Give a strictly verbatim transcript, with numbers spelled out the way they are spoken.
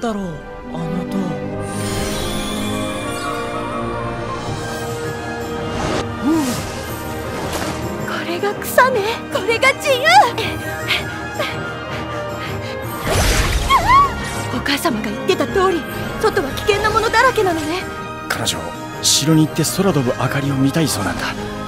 だろう、あの塔。 これが草ね。これが自由。お母様が言ってた通り、外は危険なものだらけなのね。 彼女、城に行って空飛ぶ明かりを見たいそうなんだ。